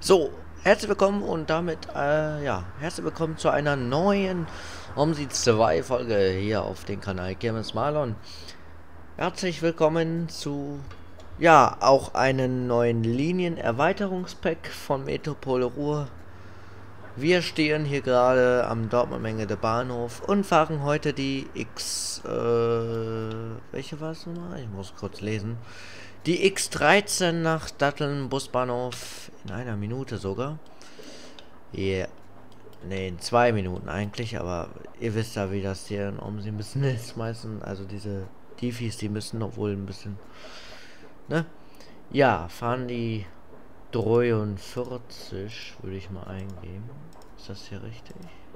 So, herzlich willkommen und damit, ja, herzlich willkommen zu einer neuen OMSI 2 Folge hier auf dem Kanal Kirmes Marlon. Herzlich willkommen zu, ja, auch einem neuen Linienerweiterungspack von Metropole Ruhr. Wir stehen hier gerade am Dortmund-Mengede Bahnhof und fahren heute die welche war es nochmal? Ich muss kurz lesen. Die X13 nach Datteln Busbahnhof in einer Minute sogar. Yeah. Ne, in 2 Minuten eigentlich, aber ihr wisst ja, wie das hier in OMSI ein bisschen ist. Meistens, also diese Diffis, die müssen doch wohl ein bisschen, ne? Ja, fahren die 43, würde ich mal eingeben. Ist das hier richtig?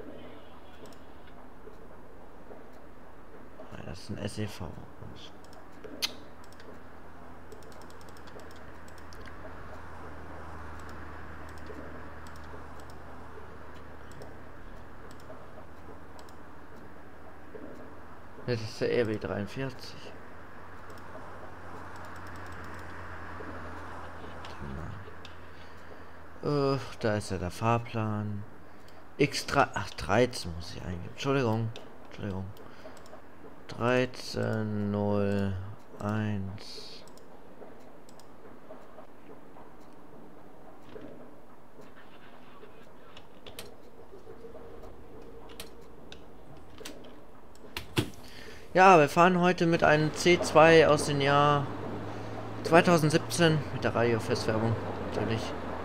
Nein, das ist ein SEV. Das ist der RB43. Da ist ja der Fahrplan. X3, ach 13 muss ich eingeben. Entschuldigung. 1301. Ja, wir fahren heute mit einem C2 aus dem Jahr 2017 mit der Radio-Festwerbung, natürlich.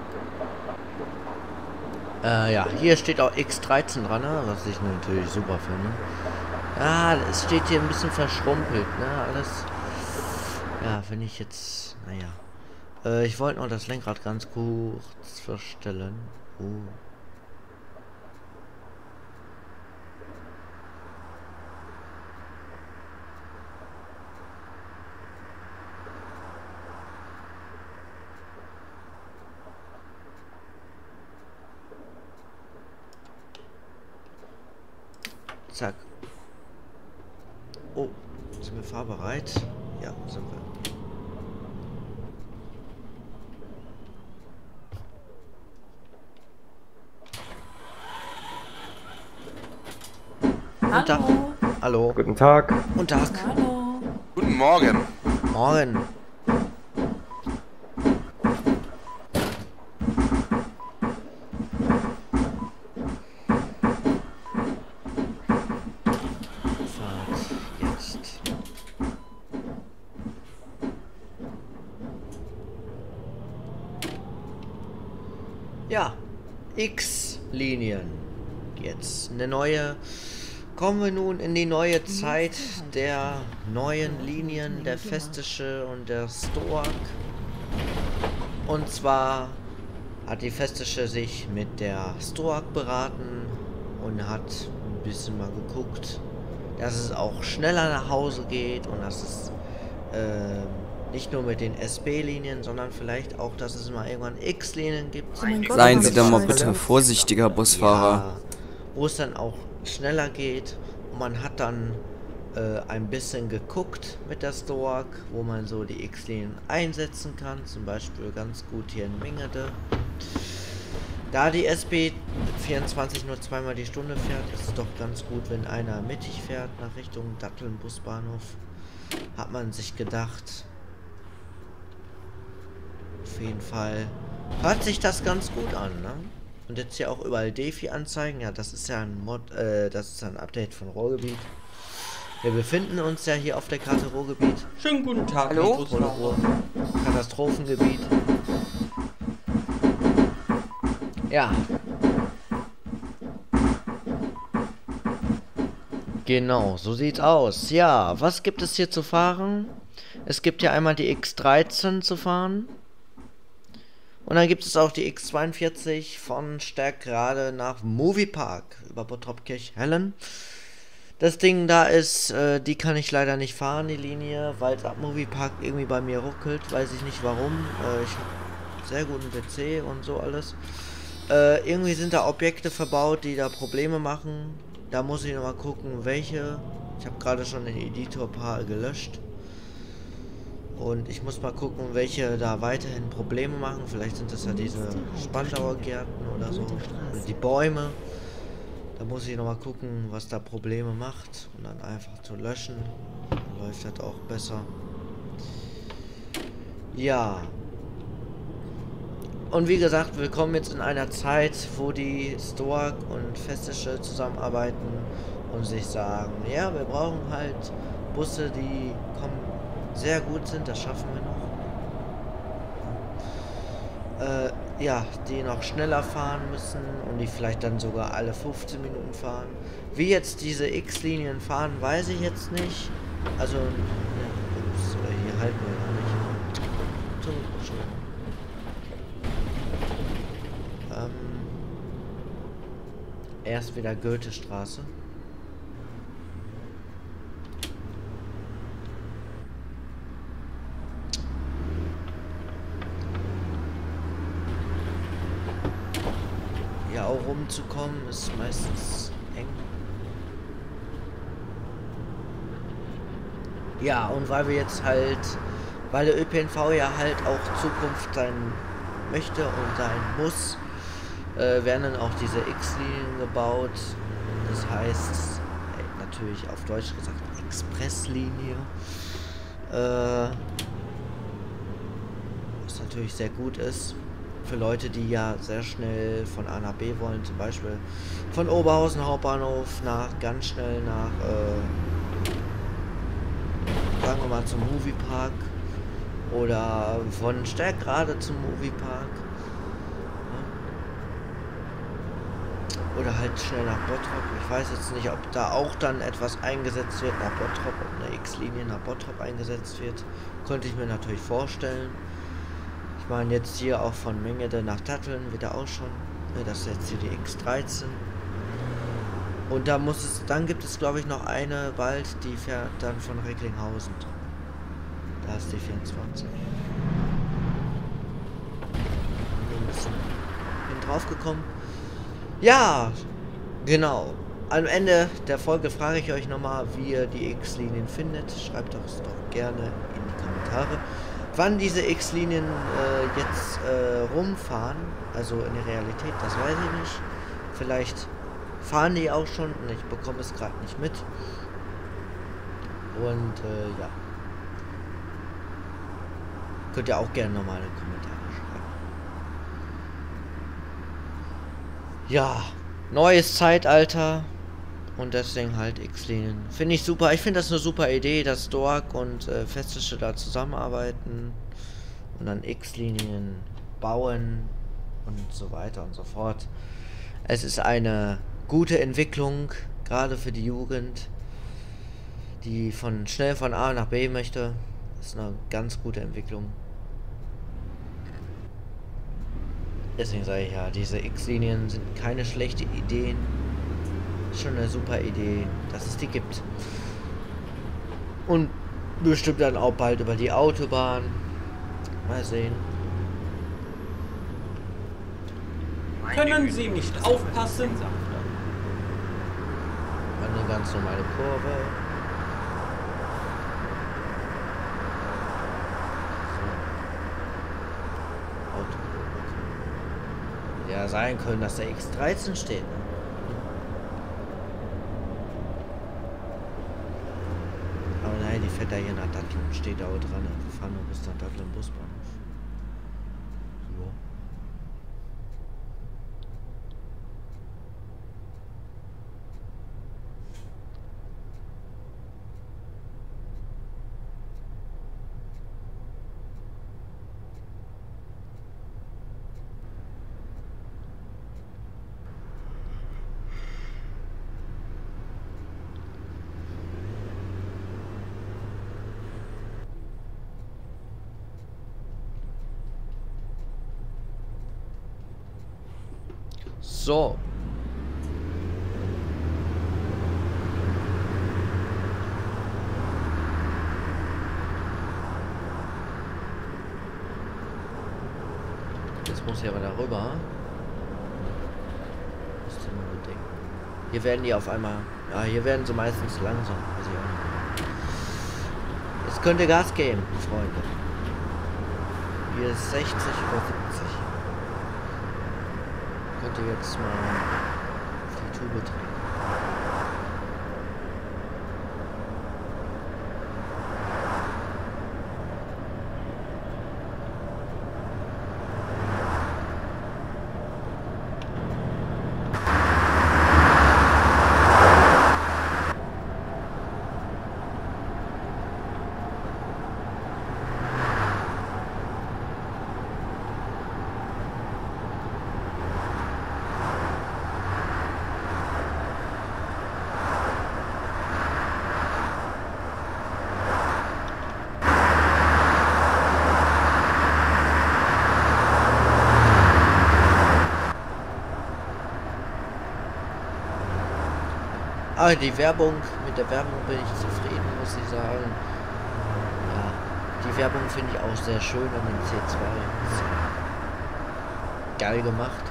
Ja, hier steht auch X13 dran, ne? Was ich natürlich super finde. Ja, es steht hier ein bisschen verschrumpelt, ne? Alles. Ja, wenn ich jetzt, naja. Ich wollte noch das Lenkrad ganz kurz verstellen. Zack. Oh, sind wir fahrbereit? Ja, sind wir. Guten Tag. Hallo. Guten Tag. Guten Tag. Hallo. Guten Morgen. Morgen. Ja, X-Linien. Jetzt eine neue. Kommen wir nun in die neue Zeit der neuen Linien, der Festische und der Stoak. Und zwar hat die Festische sich mit der Stoak beraten und hat ein bisschen mal geguckt, dass es auch schneller nach Hause geht und dass es nicht nur mit den SB-Linien, sondern vielleicht auch, dass es mal irgendwann X-Linien gibt. Seien Sie doch mal bitte vorsichtiger, Busfahrer. Ja, wo es dann auch schneller geht. Und man hat dann ein bisschen geguckt mit der Stoak, wo man so die X-Linien einsetzen kann. Zum Beispiel ganz gut hier in Mengede. Da die SB 24 nur zweimal die Stunde fährt, ist es doch ganz gut, wenn einer mittig fährt nach Richtung Datteln Busbahnhof. Hat man sich gedacht. Auf jeden Fall hört sich das ganz gut an, ne? Und jetzt hier auch überall Defi anzeigen. Ja, das ist ja ein Mod, das ist ein Update von Ruhrgebiet. Wir befinden uns ja hier auf der Karte Ruhrgebiet. Schönen guten Tag. Hallo? Katastrophengebiet. Ja. Genau, so sieht's aus. Ja, was gibt es hier zu fahren? Es gibt ja einmal die X13 zu fahren. Und dann gibt es auch die X42 von Stärkrade nach Moviepark über Bottrop-Kirchhellen. Das Ding da ist, die kann ich leider nicht fahren, die Linie, weil es ab Moviepark irgendwie bei mir ruckelt. Weiß ich nicht warum. Ich habe sehr guten PC und so alles. Irgendwie sind da Objekte verbaut, die da Probleme machen. Da muss ich nochmal gucken, welche. Ich habe gerade schon den Editor paar gelöscht. Und ich muss mal gucken, welche da weiterhin Probleme machen. Vielleicht sind das ja diese Spandauer-Gärten oder so. Oder die Bäume. Da muss ich nochmal gucken, was da Probleme macht. Und dann einfach zu löschen. Dann läuft das auch besser. Ja. Und wie gesagt, willkommen jetzt in einer Zeit, wo die Stoag und Festische zusammenarbeiten und sich sagen, ja, wir brauchen halt Busse, die sehr gut sind, das schaffen wir noch. Ja, die noch schneller fahren müssen und die vielleicht dann sogar alle 15 Minuten fahren. Wie jetzt diese X-Linien fahren, weiß ich jetzt nicht. Also, ja, ups, hier halten wir gar nicht. Entschuldigung. Erst wieder Goethestraße. Ja, auch rumzukommen ist meistens eng. Ja, und weil wir jetzt halt, weil der ÖPNV ja halt auch Zukunft sein möchte und sein muss, werden dann auch diese X-Linien gebaut. Das heißt, natürlich auf Deutsch gesagt, Expresslinie. Was natürlich sehr gut ist. Für Leute, die ja sehr schnell von A nach B wollen, zum Beispiel von Oberhausen Hauptbahnhof ganz schnell nach, sagen wir mal, zum Moviepark oder von Stärkrade zum Moviepark oder halt schnell nach Bottrop. Ich weiß jetzt nicht, ob da auch dann etwas eingesetzt wird nach Bottrop, ob eine X-Linie nach Bottrop eingesetzt wird. Könnte ich mir natürlich vorstellen. Ich meine, jetzt hier auch von Mengede nach Datteln wird auch schon. Das ist jetzt hier die X13. Und da dann gibt es, glaube ich, noch eine bald, die fährt dann von Recklinghausen. Da ist die 24. Ein bisschen bin drauf gekommen. Ja, genau. Am Ende der Folge frage ich euch nochmal, wie ihr die X-Linien findet. Schreibt es doch gerne in die Kommentare. Wann diese X-Linien jetzt rumfahren, also in der Realität, das weiß ich nicht. Vielleicht fahren die auch schon und ich bekomme es gerade nicht mit. Und ja. Könnt ihr auch gerne nochmal in die Kommentare schreiben. Ja, neues Zeitalter. Und deswegen halt X-Linien. Finde ich super. Ich finde das eine super Idee, dass Stoag und Festische da zusammenarbeiten. Und dann X-Linien bauen. Und so weiter und so fort. Es ist eine gute Entwicklung. Gerade für die Jugend. Die schnell von A nach B möchte. Das ist eine ganz gute Entwicklung. Deswegen sage ich ja, diese X-Linien sind keine schlechte Ideen. Schon eine super Idee, dass es die gibt. Und bestimmt dann auch bald über die Autobahn. Mal sehen. Können Sie nicht aufpassen? Eine ganz normale Kurve. So. Autokurve. Ja, sein können, dass der X13 steht. Ne? Die fährt da hier nach Datteln, steht da auch dran. Wir fahren nur bis nach Datteln Busbahnhof. So. So. Jetzt muss ich aber darüber. Was denn mal bedenken? Hier werden die auf einmal. Ja, hier werden sie meistens langsam. Weiß ich auch nicht. Jetzt könnt ihr Gas geben, Freunde. Hier ist 60 oder 70. Könnt ihr jetzt mal auf die Tube drehen. Aber die Werbung, mit der Werbung bin ich zufrieden, muss ich sagen. Ja, die Werbung finde ich auch sehr schön an dem C2. Ist geil gemacht.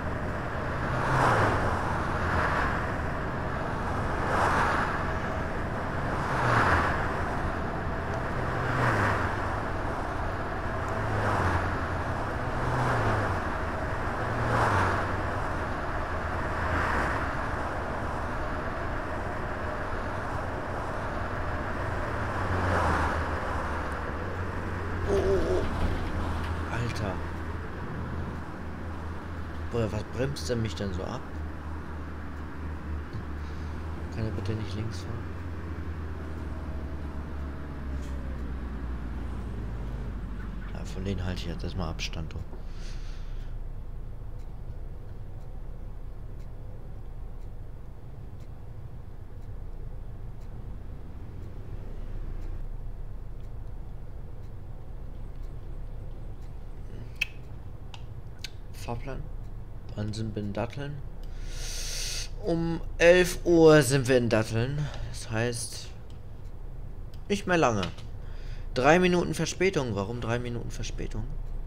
Oder was bremst denn mich denn so ab? Kann er bitte nicht links fahren? Ja, von denen halte ich jetzt erstmal Abstand. Du. Fahrplan. Wann sind wir in Datteln? Um 11 Uhr sind wir in Datteln. Das heißt, nicht mehr lange. 3 Minuten Verspätung. Warum 3 Minuten Verspätung?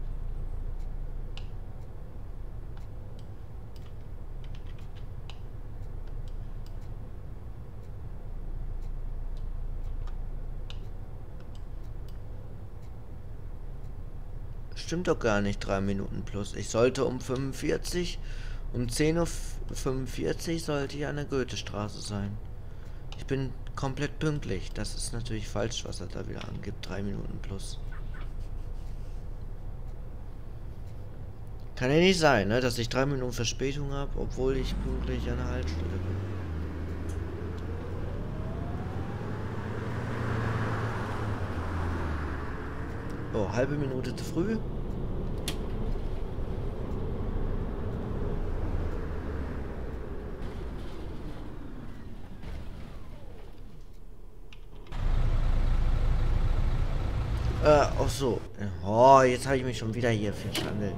Stimmt doch gar nicht, 3 Minuten plus. Ich sollte um 45, um 10:45 Uhr sollte hier an der Goethestraße sein. Ich bin komplett pünktlich. Das ist natürlich falsch, was er da wieder angibt. 3 Minuten plus. Kann ja nicht sein, ne, dass ich 3 Minuten Verspätung habe, obwohl ich pünktlich an der Haltestelle bin. Oh, halbe Minute zu früh. Ach so. Oh, jetzt habe ich mich schon wieder hier verschandelt.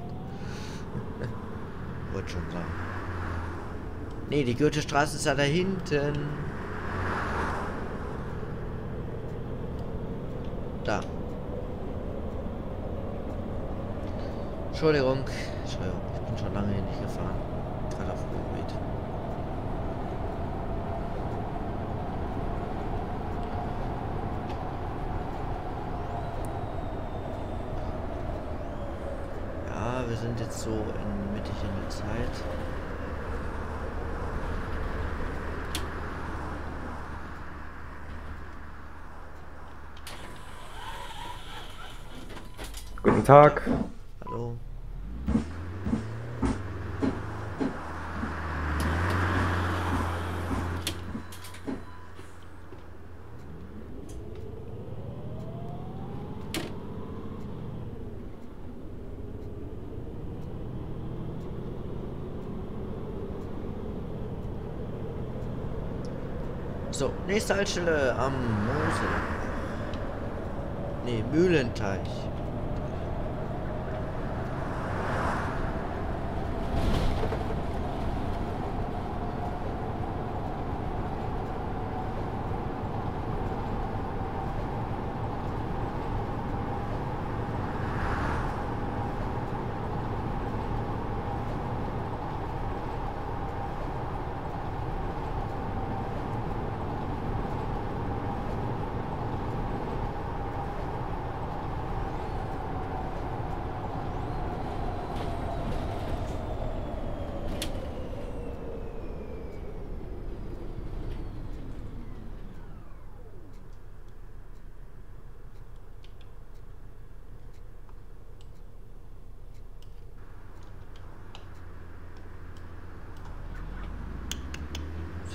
Wollte schon sagen. Nee, die Goethestraße ist ja da hinten. Da. Entschuldigung. Ich bin schon lange hier nicht gefahren. Gerade auf dem Gebiet. Ja, wir sind jetzt so mittig in der Zeit. Guten Tag. Hallo. So, nächste Haltestelle am Mosel. Nee, Mühlenteich.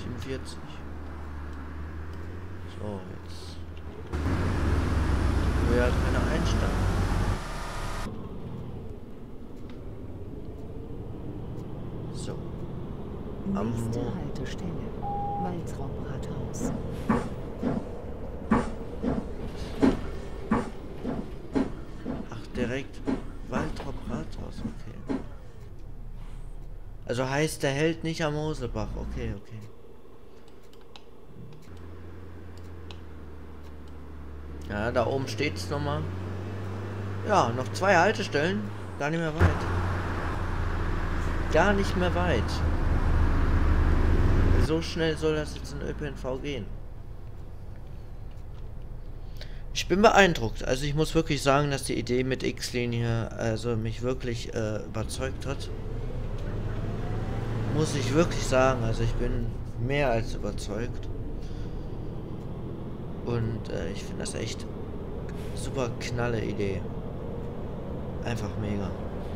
47. So, jetzt. Wir hat keine Einstellung. So. Nächste Haltestelle. Waltraub-Rathaus. Ach, direkt Waltraub-Rathaus, okay. Also heißt, der hält nicht am Mosebach. Okay, okay. Ja, da oben steht's nochmal. Ja, noch 2 Haltestellen. Gar nicht mehr weit. Gar nicht mehr weit. So schnell soll das jetzt in ÖPNV gehen. Ich bin beeindruckt. Also ich muss wirklich sagen, dass die Idee mit X-Linie also mich wirklich überzeugt hat. Muss ich wirklich sagen. Also ich bin mehr als überzeugt. Und ich finde das echt super knalle Idee. Einfach mega.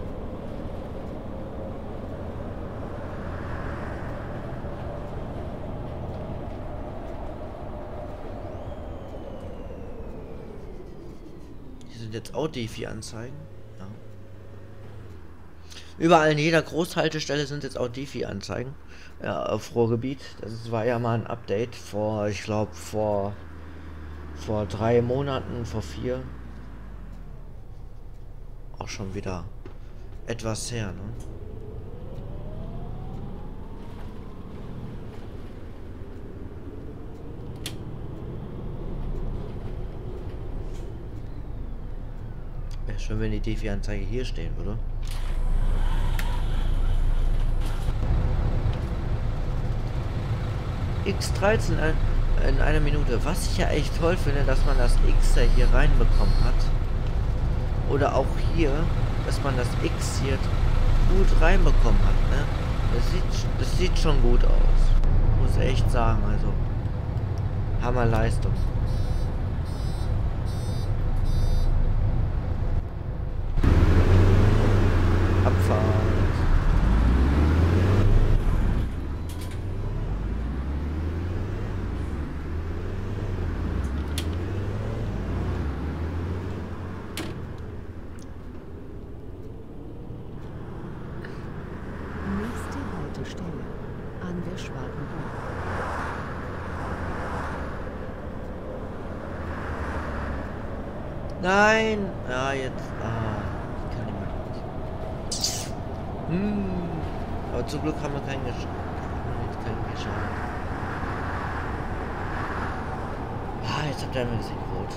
Hier sind jetzt auch Defi-Anzeigen. Ja. Überall in jeder Großhaltestelle sind jetzt auch Defi-Anzeigen. Ja, auf Ruhrgebiet. Das war ja mal ein Update vor, ich glaube, vor 3 Monaten, vor 4. Auch schon wieder etwas her, ne? Wäre schön, wenn die Defi-Anzeige hier stehen würde. X13 in einer Minute. Was ich ja echt toll finde, dass man das X ja hier reinbekommen hat. Oder auch hier, dass man das X hier gut reinbekommen hat, ne? Das sieht schon gut aus. Muss echt sagen, also. Hammerleistung. Abfahrt. Nächste Haltestelle. An der Schwartenburg. Nein! Ah, jetzt. Ah, ich kann nicht mehr. Aber zum Glück haben wir keinen Geschaden. Ah, jetzt habt ihr einmal gesehen, rot.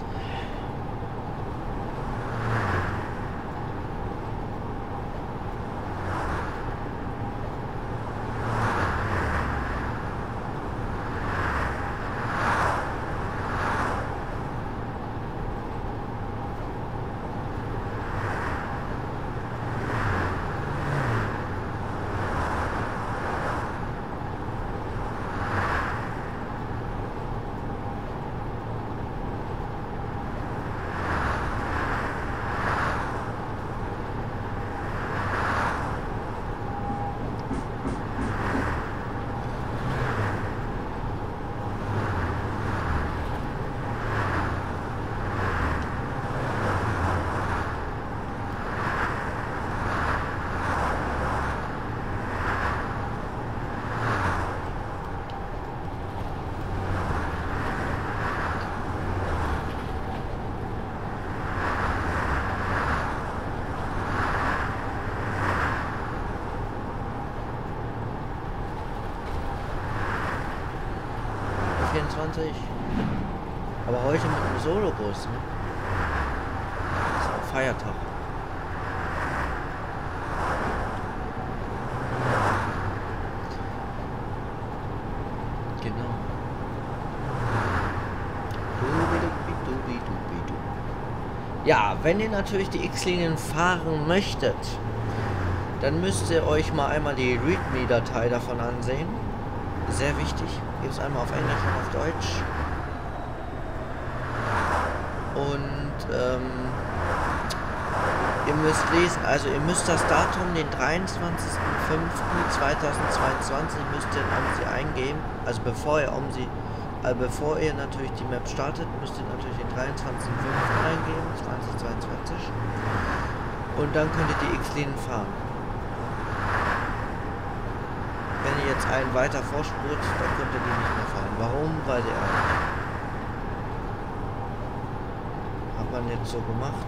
Aber heute mit einem Solobus, ne? Ist auch Feiertag. Genau. Ja, wenn ihr natürlich die X-Linien fahren möchtet, dann müsst ihr euch mal einmal die README-Datei davon ansehen. Sehr wichtig. Gebt es einmal auf Englisch und auf Deutsch. Und Ihr müsst lesen, also ihr müsst das Datum, den 23.05.2022 müsst ihr an sie eingeben. Also bevor ihr natürlich die Map startet, müsst ihr natürlich den 23.05. eingeben, 2022. Und dann könnt ihr die X-Linien fahren. Wenn ihr jetzt einen weiter vorspurt, dann könnt ihr die nicht mehr fahren. Warum? Weil der hat man jetzt so gemacht.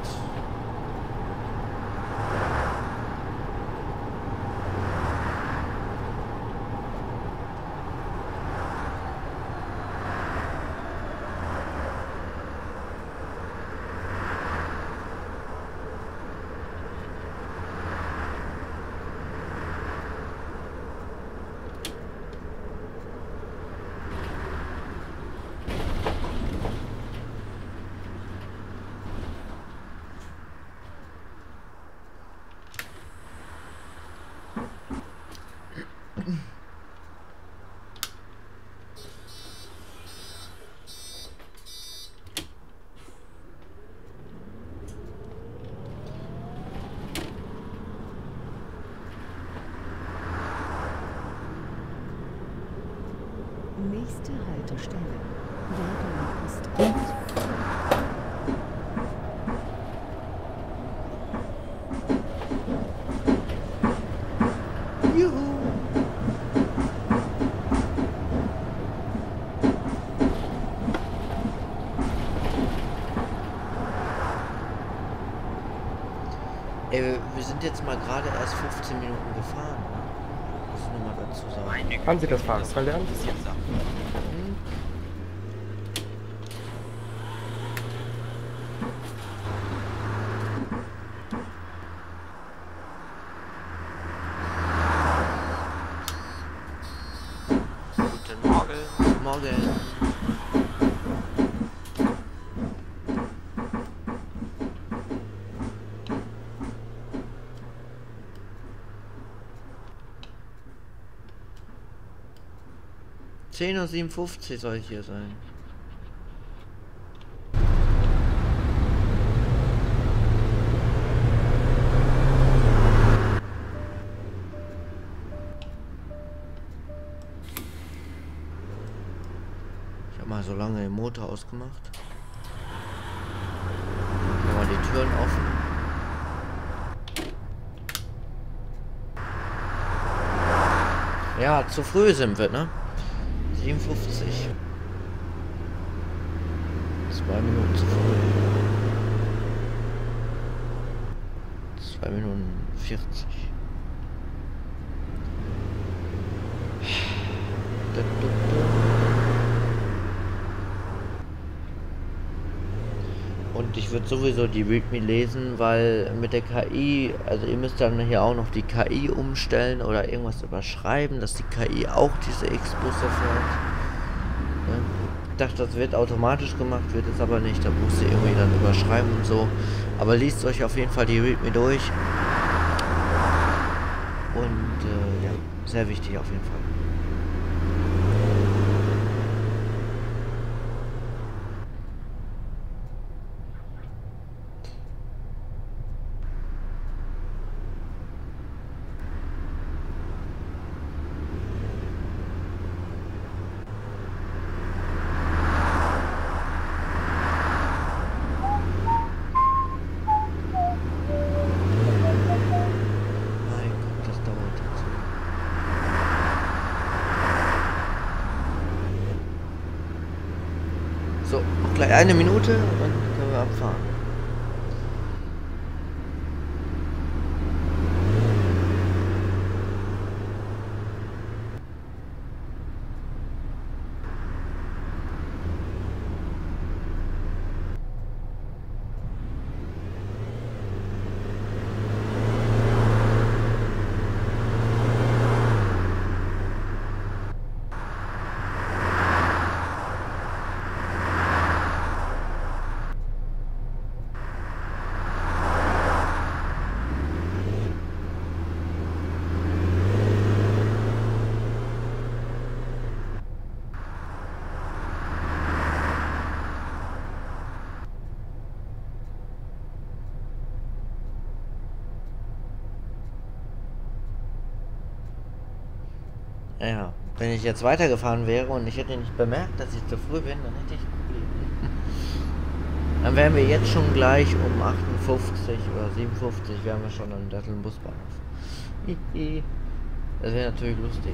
Nächste Haltestelle. Werdoler Post. Wir sind jetzt mal gerade erst 15 Minuten gefahren. Ne? Muss ich nur mal dazu sagen. Haben Sie das Fahren verlernt? Guten Morgen. Morgen. Uhr 57 soll hier sein. Ich habe mal so lange den Motor ausgemacht. Dann mal die Türen offen. Ja, zu früh sind wir, ne? 57. 2 Minuten zu früh. 2 Minuten 40. Und ich würde sowieso die README lesen, weil mit der KI, also ihr müsst dann hier auch noch die KI umstellen oder irgendwas überschreiben, dass die KI auch diese X-Busse fährt. Ja. Ich dachte, das wird automatisch gemacht, wird es aber nicht. Da musst ihr irgendwie dann überschreiben und so. Aber liest euch auf jeden Fall die README durch. Und ja, sehr wichtig auf jeden Fall. So, noch gleich eine Minute und dann können wir abfahren. Ja, wenn ich jetzt weitergefahren wäre und ich hätte nicht bemerkt, dass ich zu früh bin, dann hätte ich ein Problem. Dann wären wir jetzt schon gleich um 58 oder 57, wären wir schon am Datteln Busbahnhof. Das wäre natürlich lustig.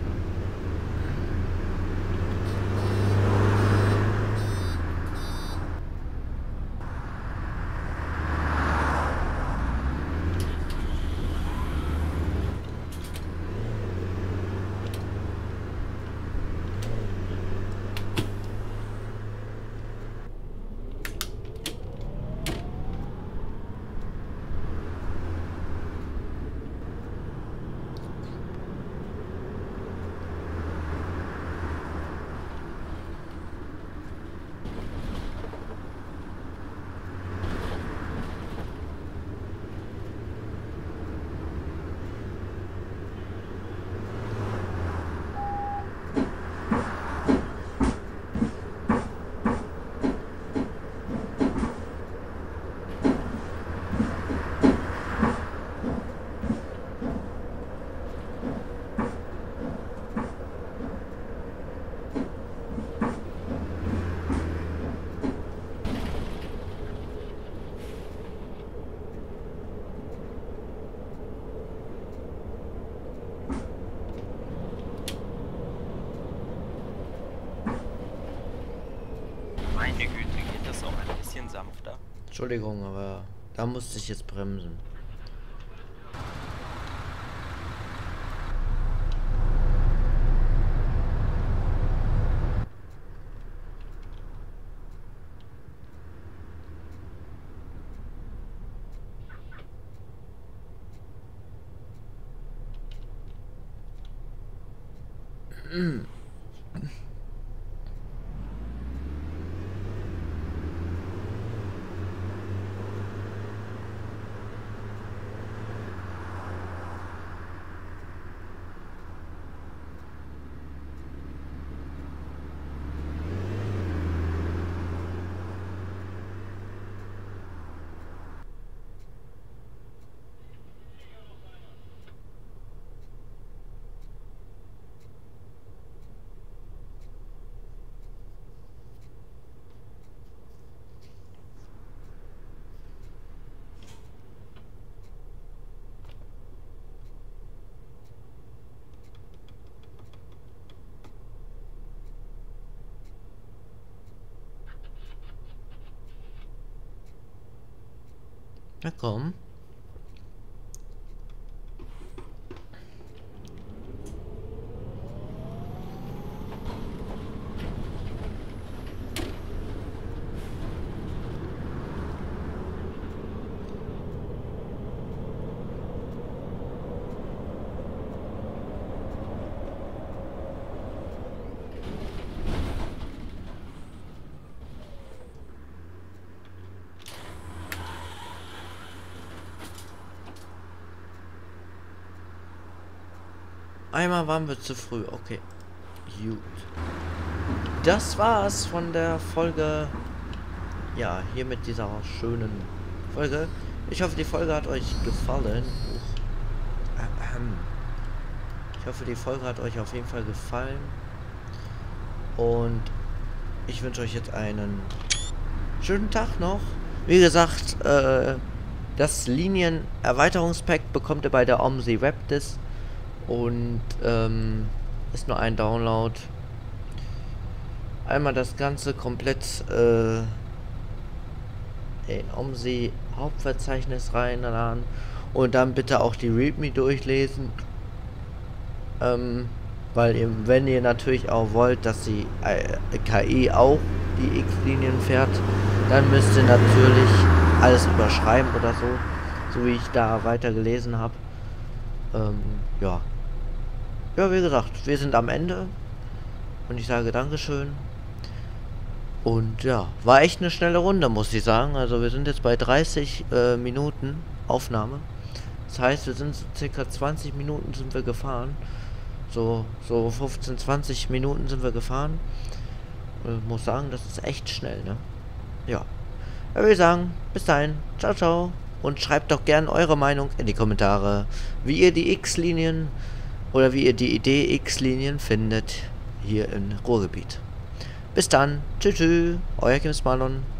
Meine Güte, geht das auch ein bisschen sanfter? Entschuldigung, aber da musste ich jetzt bremsen. Na komm. Einmal waren wir zu früh, okay. Gut. Das war's von der Folge. Ja, hier mit dieser schönen Folge. Ich hoffe, die Folge hat euch gefallen. Ich hoffe, die Folge hat euch auf jeden Fall gefallen. Und ich wünsche euch jetzt einen schönen Tag noch. Wie gesagt, das Linien-Erweiterungspack bekommt ihr bei der OMSI Webdis. Und ist nur ein Download. Einmal das Ganze komplett in OMSI Hauptverzeichnis reinladen und dann bitte auch die README durchlesen. Weil eben, wenn ihr natürlich auch wollt, dass die KI auch die X-Linien fährt, dann müsst ihr natürlich alles überschreiben oder so wie ich da weiter gelesen habe. Ja. Ja, wie gesagt, wir sind am Ende und ich sage Dankeschön. Und ja, war echt eine schnelle Runde, muss ich sagen. Also wir sind jetzt bei 30 Minuten Aufnahme. Das heißt, wir sind so circa 20 Minuten sind wir gefahren. So 15, 20 Minuten sind wir gefahren. Muss sagen, das ist echt schnell, ne? Ja. Ich würde sagen, bis dahin. Ciao, ciao. Und schreibt doch gerne eure Meinung in die Kommentare, wie ihr die X-Linien oder wie ihr die IDX-Linien findet hier im Ruhrgebiet. Bis dann. Tschüss, euer Kim Malon.